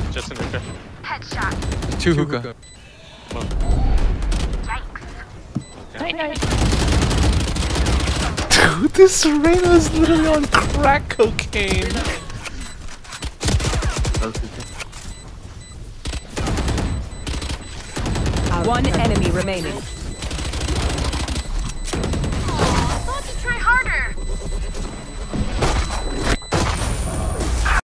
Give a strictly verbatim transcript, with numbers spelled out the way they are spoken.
Just in hookah. Headshot. Two hookah. Dude, this Serena is literally on crack cocaine. One enemy remaining.